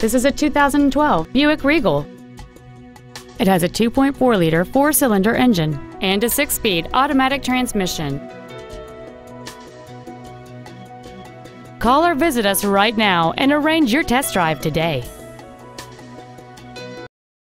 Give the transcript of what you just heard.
This is a 2012 Buick Regal. It has a 2.4-liter four-cylinder engine and a 6-speed automatic transmission. Call or visit us right now and arrange your test drive today.